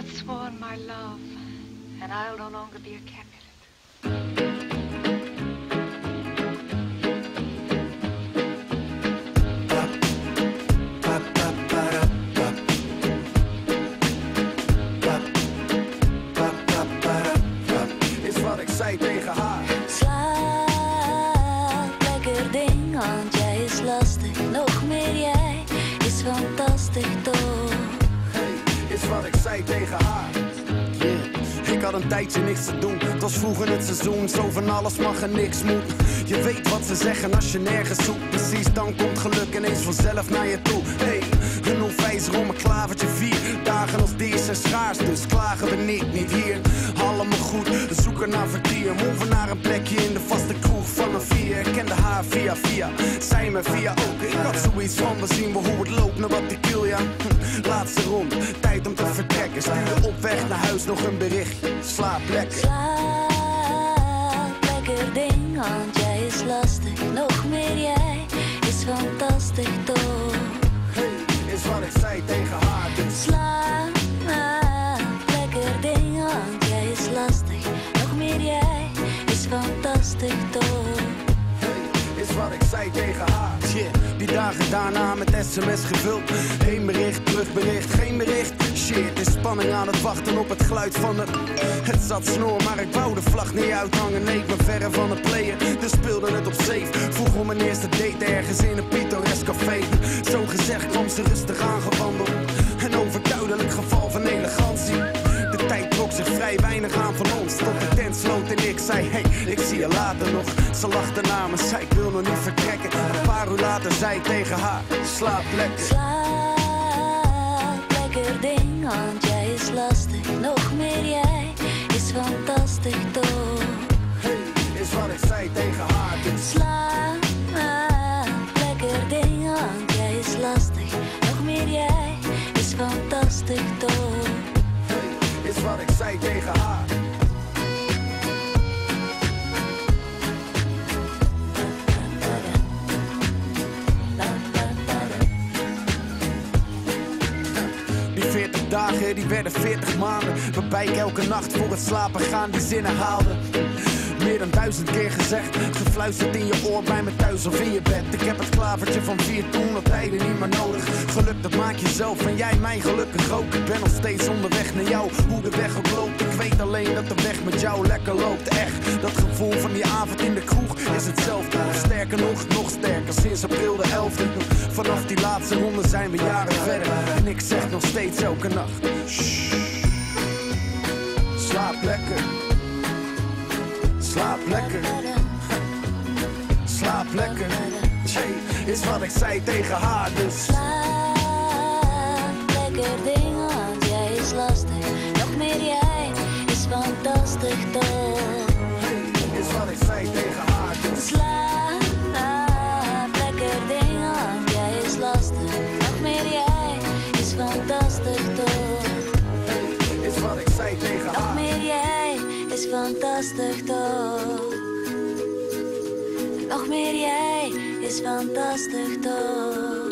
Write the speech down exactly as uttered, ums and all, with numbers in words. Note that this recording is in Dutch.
but sworn my love, and I'll no longer be a Capulet. Is wat ik zei tegen haar. Slaap, lekker ding, want jij is lastig. Nog meer jij is fantastisch toch. Hey, is wat ik zei tegen haar. Yeah. Ik had een tijdje niks te doen. Het was vroeg in het seizoen, zo van alles mag en niks moet. Je weet wat ze zeggen als je nergens zoekt. Precies, dan komt geluk ineens vanzelf naar je toe. Hey, een nul vijf om een klavertje vier. Dagen als deze zijn schaars, dus klagen we niet, niet hier. Allemaal goed, zoeken naar vertier. Moven naar een plekje in de vaste kroeg van een vier. Ik kende haar via via, zij me via ook. Ik had zoiets van, we zien we hoe het loopt, naar wat ik wil, ja. Hm, laatste ronde, tijd om te vertrekken. Stuurde op weg naar huis nog een berichtje. Slaap lekker. Slaap, lekker ding, want jij is lastig. Nog meer jij is fantastisch toch. Hey, is wat ik zei tegen haar. Dus Slaap, lekker ding, want jij is lastig. Nog meer jij is fantastisch toch. is wat ik zei tegen haar. Yeah, die dagen daarna met sms gevuld. Heen bericht, terugbericht, geen bericht. Shit, is spanning aan het wachten op het geluid van de... Het zat snor, maar ik wou de vlag niet uithangen. Nee, ik ben verre van het playen, dus speelde het op safe. Vroeg om mijn eerste date ergens in een pittoresk café. Zo gezegd kwam ze rustig aangewandeld. Een overduidelijk geval van elegantie. De tijd trok zich vrij weinig aan van ons. Tot de tent sloot en ik zei, hey, ik zie je later nog. Ze lachte na me, zei ik wil nog niet vertrekken. Een paar uur later zei ik tegen haar, slaap lekker. Slaap, lekker ding, want jij is lastig. Nog meer jij is fantastisch toch. Hey, is wat ik zei tegen haar. Dus Slaap, lekker ding, want jij is lastig. Nog meer jij is fantastisch toch. hey, is wat ik zei tegen haar. veertig dagen, die werden veertig maanden. Waarbij ik elke nacht voor het slapen gaan die zinnen haalde. Meer dan duizend keer gezegd, gefluisterd in je oor bij me thuis of in je bed. Ik heb het klavertje van vier toen op tijden niet meer nodig. Geluk dat maak je zelf en jij mij gelukkig ook. Ik ben nog steeds onderweg naar jou, hoe de weg ook loopt. Ik weet alleen dat de weg met jou lekker loopt. Echt, dat gevoel van die avond in de kroeg is hetzelfde. Sterker nog, nog sterker, sinds april de elfde. Vanaf die laatste ronde zijn we jaren verder. En ik zeg nog steeds elke nacht, shh, slaap lekker. Slaap lekker, slaap lekker. Jay, is wat ik zei tegen haar, dus Slaap, lekker ding, want jij is lastig. Nog meer jij is fantastisch toch. hey, is wat ik zei tegen haar, dus Slaap, lekker ding, want jij is lastig. Nog meer jij is fantastisch toch. hey, is wat ik zei tegen Nog haar. meer jij is fantastisch toch. Nog meer jij is fantastisch toch.